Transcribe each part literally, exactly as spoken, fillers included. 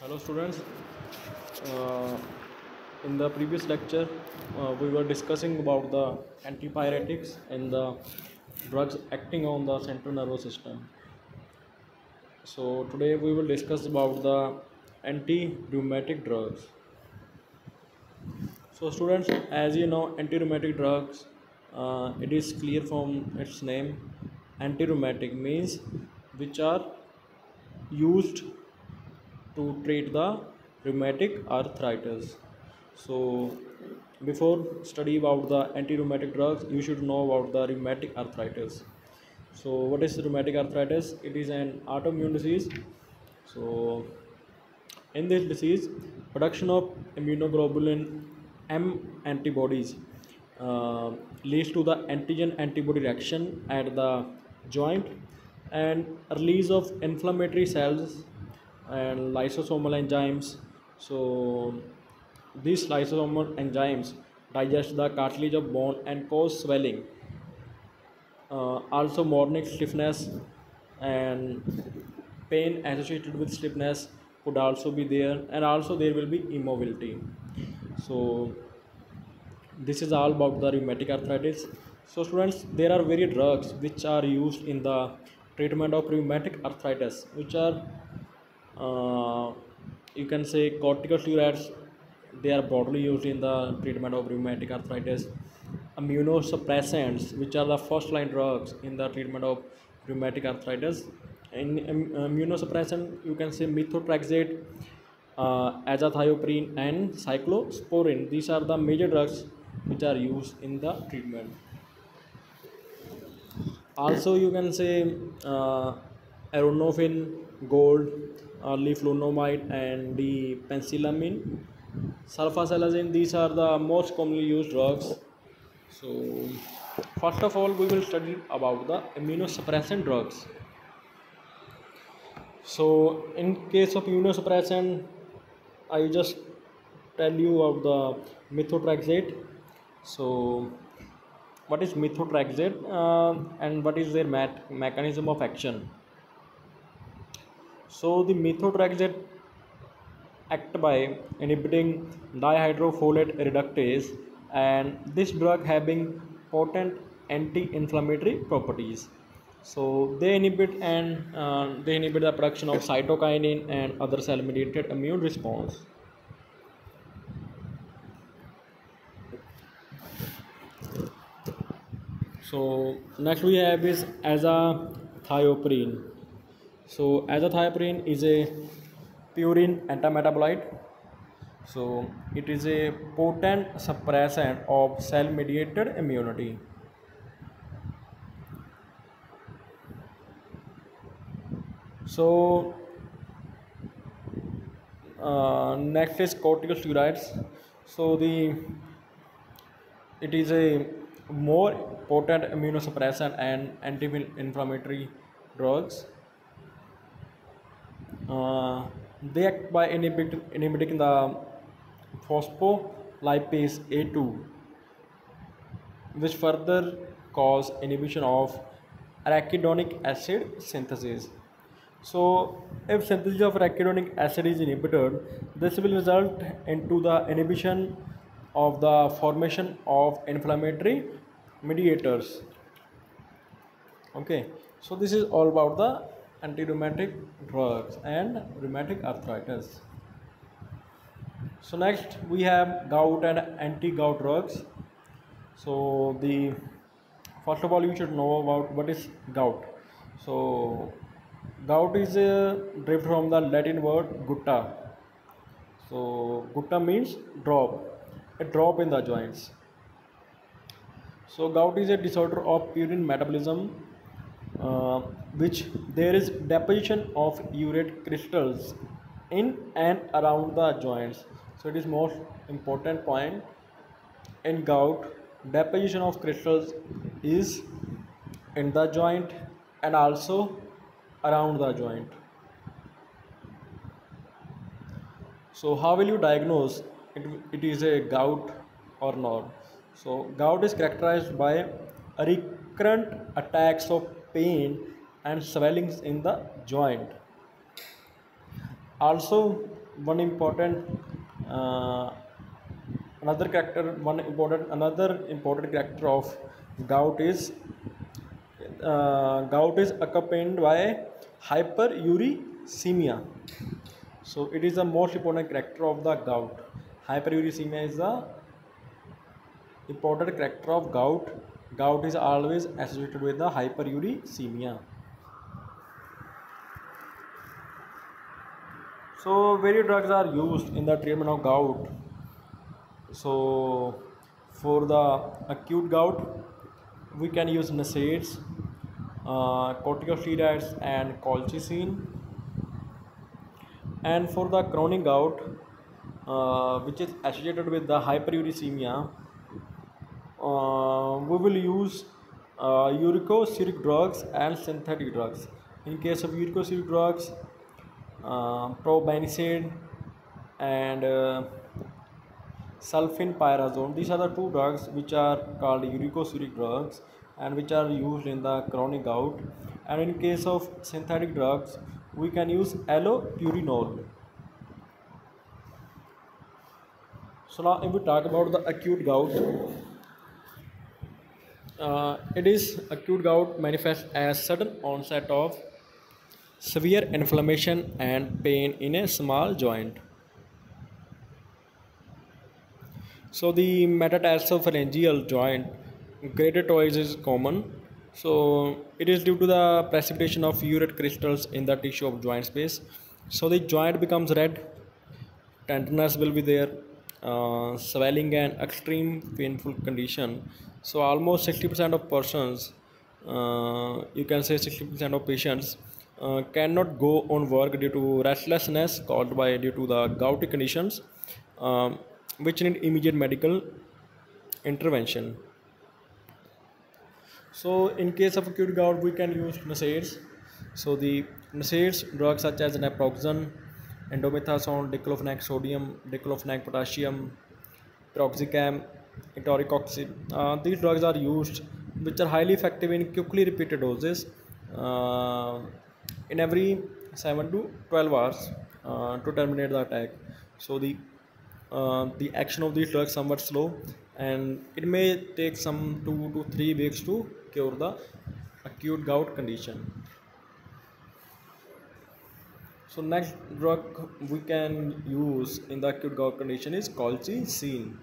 Hello students. Uh, in the previous lecture, uh, we were discussing about the antipyretics and the drugs acting on the central nervous system. So today we will discuss about the anti-rheumatic drugs. So students, as you know, anti-rheumatic drugs, uh, it is clear from its name. Anti-rheumatic means which are used to treat the rheumatic arthritis. So before study about the anti-rheumatic drugs, you should know about the rheumatic arthritis. So what is rheumatic arthritis? It is an autoimmune disease. So in this disease, production of immunoglobulin M antibodies uh, leads to the antigen antibody reaction at the joint and release of inflammatory cells and lysosomal enzymes. So these lysosomal enzymes digest the cartilage of bone and cause swelling. Uh, also morning stiffness and pain associated with stiffness could also be there, and also there will be immobility. So this is all about the rheumatic arthritis. So students, there are various drugs which are used in the treatment of rheumatic arthritis, which are uh, you can say corticosteroids. They are broadly used in the treatment of rheumatic arthritis. Immunosuppressants, which are the first line drugs in the treatment of rheumatic arthritis. In um, immunosuppressant, you can say methotrexate, uh, azathioprine and cyclosporin. These are the major drugs which are used in the treatment. Also you can say uh, aeronofin, gold, uh, leflunomide and the penicillamine, sulfasalazine. These are the most commonly used drugs. So first of all we will study about the immunosuppressant drugs. So in case of immunosuppressant, I just tell you of the methotrexate. So what is methotrexate uh, and what is their mat- mechanism of action? So the methotrexate act by inhibiting dihydrofolate reductase, and this drug having potent anti-inflammatory properties. So they inhibit and uh, they inhibit the production of cytokinin and other cell-mediated immune response. So next we have is azathioprine. So azathioprine is a purine antimetabolite. So it is a potent suppressant of cell-mediated immunity. So uh, next is corticosteroids. So the it is a more potent immunosuppressant and anti-inflammatory drugs. Uh, they act by inhibit, inhibiting the phospholipase A two, which further cause inhibition of arachidonic acid synthesis. So, if synthesis of arachidonic acid is inhibited, this will result into the inhibition of the formation of inflammatory mediators. Okay, so this is all about the anti-rheumatic drugs and rheumatic arthritis. So next we have gout and anti-gout drugs. So the first of all you should know about what is gout. So gout is a derived from the Latin word gutta. So gutta means drop, a drop in the joints. So gout is a disorder of purine metabolism, uh, which there is deposition of urate crystals in and around the joints. So it is most important point in gout. Deposition of crystals is in the joint and also around the joint. So how will you diagnose it, it is a gout or not? So gout is characterized by recurrent attacks of pain and swellings in the joint. Also one important uh, another character one important another important character of gout is uh, gout is accompanied by hyperuricemia. So it is the most important character of the gout. Hyperuricemia is the important character of gout. Gout is always associated with the hyperuricemia. So various drugs are used in the treatment of gout. So for the acute gout, we can use N SAIDs, uh, corticosteroids, and colchicine. And for the chronic gout, uh, which is associated with the hyperuricemia, uh, we will use uh, uricosuric drugs and synthetic drugs. In case of uricosuric drugs, uh, probenecid and uh, sulfenpyrazone. These are the two drugs which are called uricosuric drugs and which are used in the chronic gout. And in case of synthetic drugs, we can use allopurinol. So now if we talk about the acute gout, uh, it is acute gout manifests as sudden onset of severe inflammation and pain in a small joint. So the metatarsopharyngeal joint keratosis is common. So it is due to the precipitation of urate crystals in the tissue of joint space. So the joint becomes red, tenderness will be there, uh, swelling and extreme painful condition. So almost sixty percent of persons, uh, you can say sixty percent of patients uh, cannot go on work due to restlessness caused by due to the gouty conditions, um, which need immediate medical intervention. So in case of acute gout, we can use N SAIDs. So the N SAIDs drugs such as naproxen, endomethasone, diclofenac sodium, diclofenac potassium, piroxicam, etorecoxib. Uh, these drugs are used, which are highly effective in quickly repeated doses uh, in every seven to twelve hours uh, to terminate the attack. So the uh, the action of these drugs somewhat slow, and it may take some two to three weeks to cure the acute gout condition. So next drug we can use in the acute gout condition is colchicine.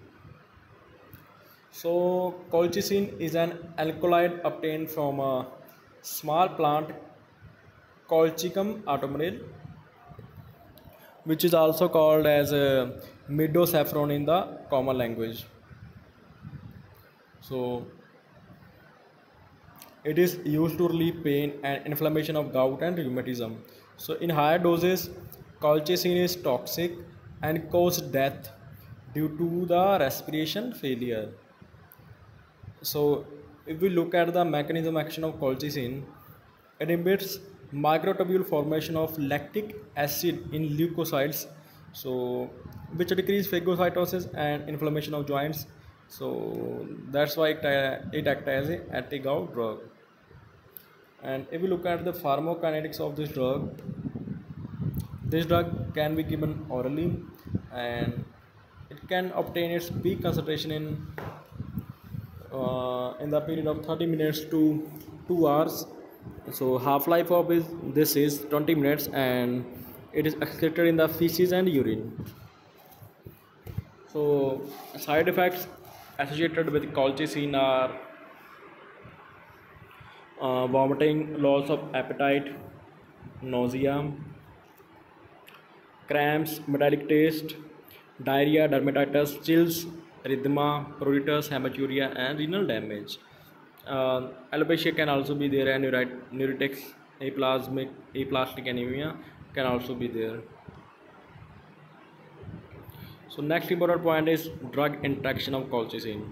So colchicine is an alkaloid obtained from a small plant Colchicum autumnale, which is also called as a meadow saffron in the common language. So it is used to relieve pain and inflammation of gout and rheumatism. So in higher doses, colchicine is toxic and cause death due to the respiration failure. So if we look at the mechanism action of colchicine, it inhibits microtubule formation of lactic acid in leukocytes, so which decrease phagocytosis and inflammation of joints. So that's why it, uh, it acts as a anti-gout drug. And if we look at the pharmacokinetics of this drug, this drug can be given orally, and it can obtain its peak concentration in uh, in the period of thirty minutes to two hours. So half life of is, this is twenty minutes, and it is excreted in the feces and urine. So side effects associated with colchicine are uh, vomiting, loss of appetite, nausea, cramps, metallic taste, diarrhea, dermatitis, chills, erythema, pruritus, hematuria, and renal damage. Uh, alopecia can also be there, and neuritics, aplasmic, aplastic anemia can also be there. So next important point is drug interaction of colchicine.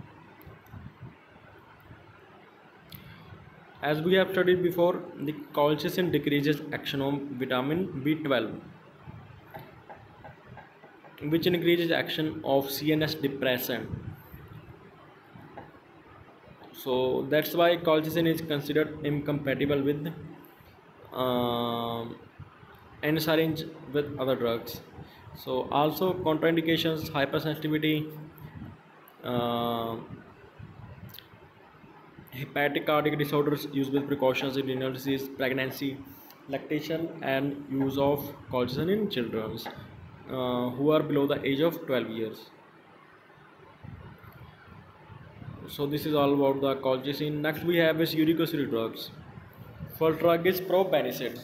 As we have studied before, the colchicine decreases action on vitamin B twelve, which increases action of C N S depressant. So that's why colchicine is considered incompatible with uh, and syringe with other drugs. So also contraindications: hypersensitivity, uh, hepatic cardiac disorders, use with precautions in renal disease, pregnancy, lactation, and use of colchicine in children uh, who are below the age of twelve years. So this is all about the colchicine. Next we have is uricosuric drugs. First drug is probenecid.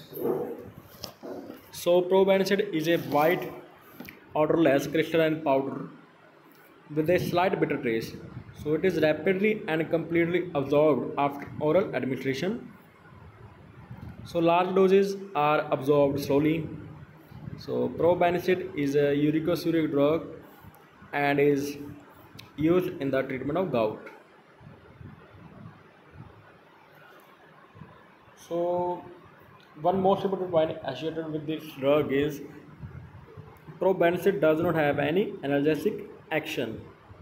So probenecid is a white odorless crystalline powder with a slight bitter taste. So it is rapidly and completely absorbed after oral administration. So large doses are absorbed slowly. So probenecid is a uricosuric drug and is used in the treatment of gout. So one most important point associated with this drug is probenecid does not have any analgesic action.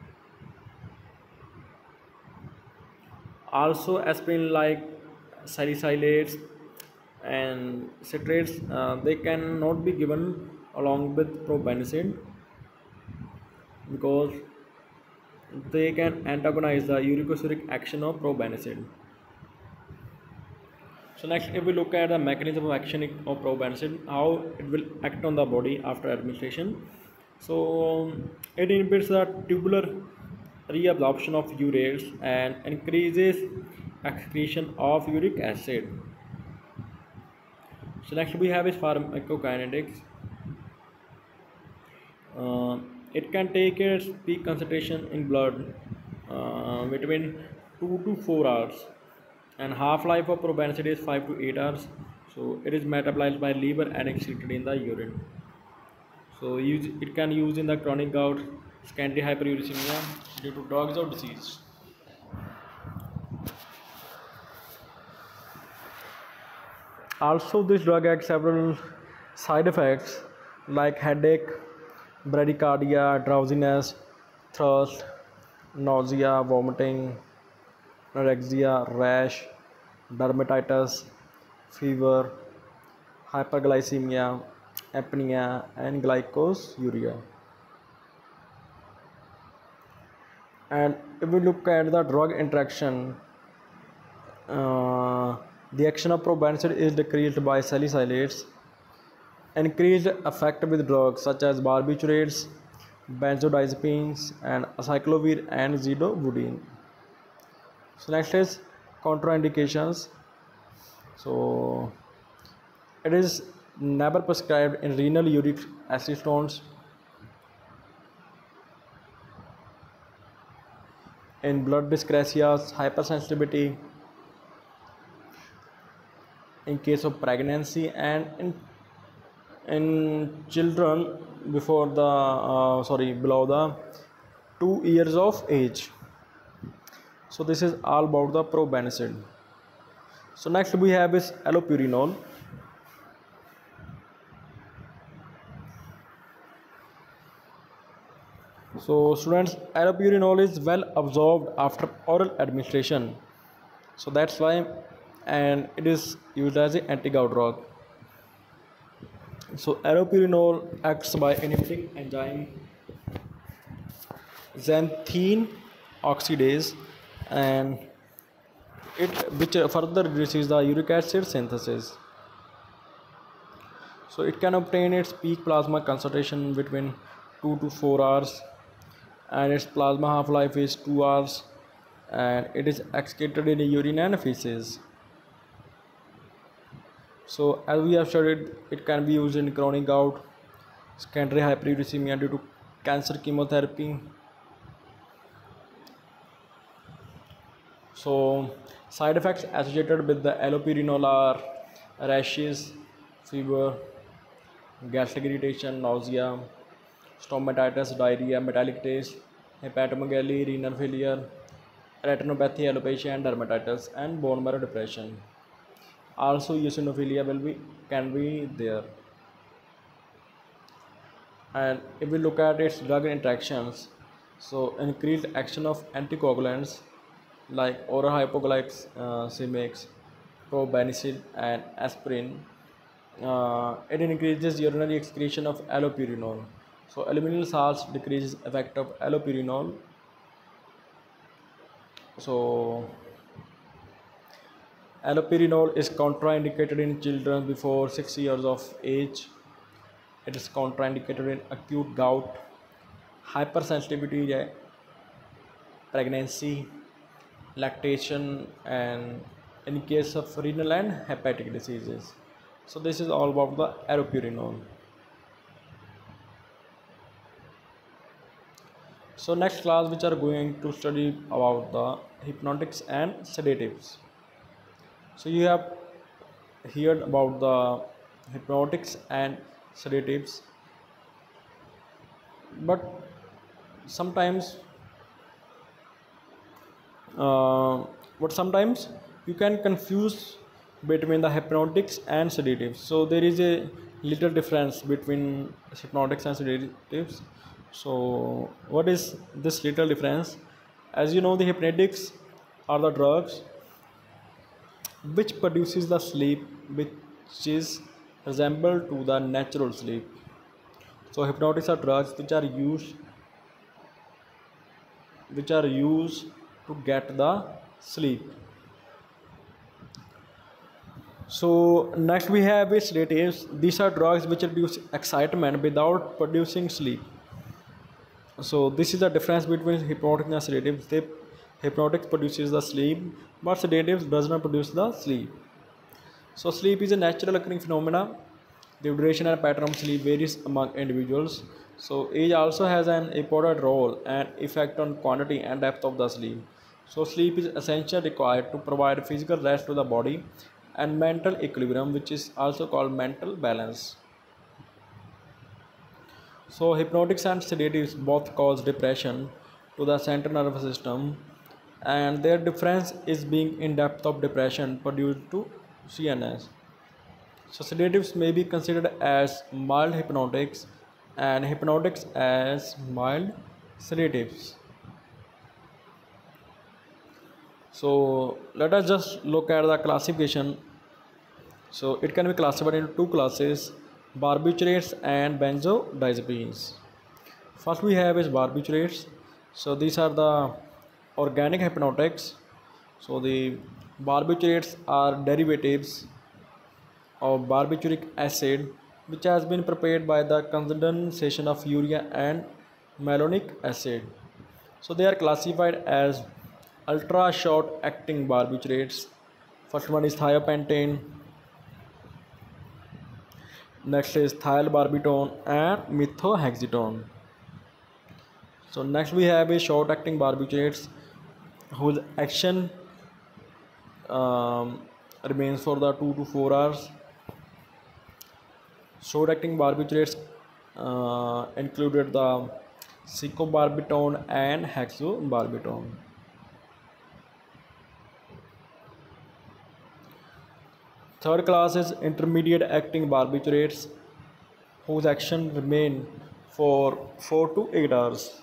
Also aspirin like salicylates and citrates, uh, they cannot be given along with probenecid because they can antagonize the uricosuric action of probenecid. So next, if we look at the mechanism of action of probenecid, how it will act on the body after administration. So it inhibits the tubular reabsorption of urates and increases excretion of uric acid. So next we have is pharmacokinetics. Uh, it can take its peak concentration in blood uh, between two to four hours, and half-life of probenecid is five to eight hours. So it is metabolized by liver and excreted in the urine. So use, it can use in the chronic gout, secondary hyperuricemia due to drugs or disease. Also this drug has several side effects like headache, bradycardia, drowsiness, thirst, nausea, vomiting, anorexia, rash, dermatitis, fever, hyperglycemia, apnea, and glycosuria. And if we look at the drug interaction, uh, the action of probenecid is decreased by salicylates, increased effect with drugs such as barbiturates, benzodiazepines, and acyclovir and zidovudine. So next is contraindications. So it is never prescribed in renal uric acid stones, in blood dyscrasias, hypersensitivity, in case of pregnancy, and in in children before the uh, sorry below the two years of age. So this is all about the probenecid. So next we have is allopurinol. So students, allopurinol is well absorbed after oral administration, so that's why, and it is used as an anti-gout drug. So allopurinol acts by inhibiting enzyme xanthine oxidase, and it which further reduces the uric acid synthesis. So it can obtain its peak plasma concentration between two to four hours, and its plasma half-life is two hours, and it is excreted in urine and feces. So as we have studied, it can be used in chronic gout, secondary hyperuricemia due to cancer chemotherapy. So side effects associated with the allopurinol are rashes, fever, gastric irritation, nausea, stomatitis, diarrhea, metallic taste, hepatomegaly, renal failure, retinopathy, alopecia, and dermatitis, and bone marrow depression. Also eosinophilia will be can be there. And if we look at its drug interactions, so increased action of anticoagulants like oral hypoglycemics, probenecid, and aspirin uh, it increases urinary excretion of allopurinol. So aluminum salts decreases effect of allopurinol. So allopurinol is contraindicated in children before six years of age. It is contraindicated in acute gout, hypersensitivity, pregnancy, lactation, and in case of renal and hepatic diseases. So this is all about the allopurinol. So next class which are going to study about the hypnotics and sedatives. So you have heard about the hypnotics and sedatives, but sometimes uh, but sometimes you can confuse between the hypnotics and sedatives. So there is a little difference between hypnotics and sedatives. So what is this little difference? As you know, the hypnotics are the drugs which produces the sleep which is resemble to the natural sleep. So hypnotics are drugs which are used which are used to get the sleep. So next we have is sedatives. These are drugs which reduce excitement without producing sleep. So this is the difference between hypnotic and sedatives. They, hypnotic produces the sleep, but sedatives does not produce the sleep. So sleep is a natural occurring phenomena. The duration and pattern of sleep varies among individuals. So age also has an important role and effect on quantity and depth of the sleep. So sleep is essential required to provide physical rest to the body and mental equilibrium, which is also called mental balance. So hypnotics and sedatives both cause depression to the central nervous system, and their difference is being in depth of depression produced to C N S. So sedatives may be considered as mild hypnotics and hypnotics as mild sedatives. So let us just look at the classification. So it can be classified into two classes: barbiturates and benzodiazepines. First we have is barbiturates. So these are the organic hypnotics. So the barbiturates are derivatives of barbituric acid which has been prepared by the condensation of urea and malonic acid. So they are classified as ultra short acting barbiturates. First one is thiopentane, next is thiolbarbitone and methotrexate. So next we have a short acting barbiturates whose action um, remains for the two to four hours. Short acting barbiturates uh, included the secombarbitone and hexobarbitone. Third class is intermediate acting barbiturates whose action remain for four to eight hours.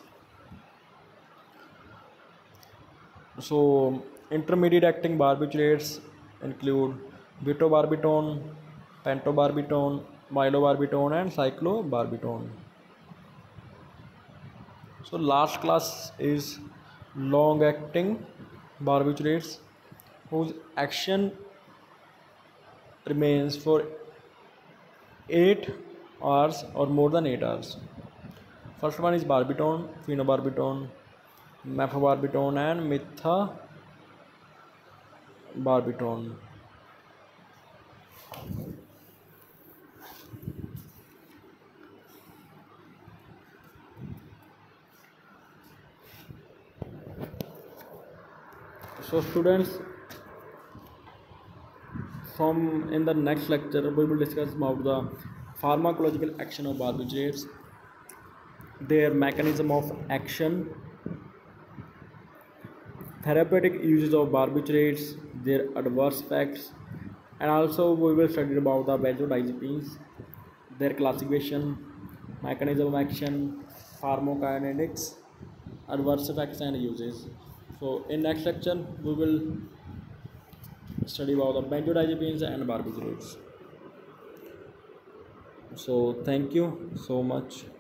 So intermediate acting barbiturates include butobarbitone, pentobarbitone, milobarbitone and cyclobarbitone. So last class is long acting barbiturates whose action remains for eight hours or more than eight hours. First one is barbitone, phenobarbitone, methylbarbitone and methabarbitone. So students, from in the next lecture we will discuss about the pharmacological action of barbiturates, their mechanism of action, therapeutic uses of barbiturates, their adverse effects, and also we will study about the benzodiazepines, their classification, mechanism of action, pharmacokinetics, adverse effects and uses. So in next lecture we will study about the benzodiazepines and barbiturates. So thank you so much.